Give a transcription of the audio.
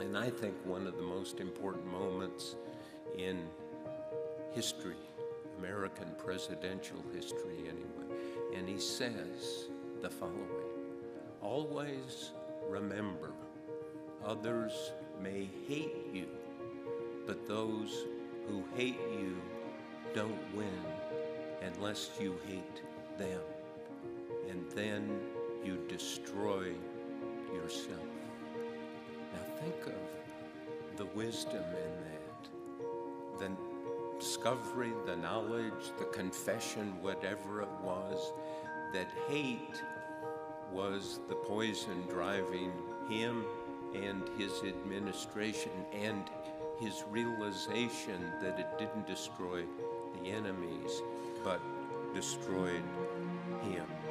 and I think one of the most important moments in history, American presidential history anyway. And he says the following: always remember, others may hate you, but those who hate you don't win unless you hate them. And then you destroy yourself. Now think of the wisdom in that. The discovery, the knowledge, the confession, whatever it was, that hate was the poison driving him and his administration, and his realization that it didn't destroy the enemies, but destroyed him.